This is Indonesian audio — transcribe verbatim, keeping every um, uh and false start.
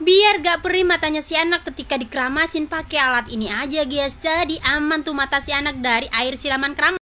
Biar gak perih matanya si anak ketika dikeramasin pakai alat ini aja guys. Jadi aman tuh mata si anak dari air siraman keramas.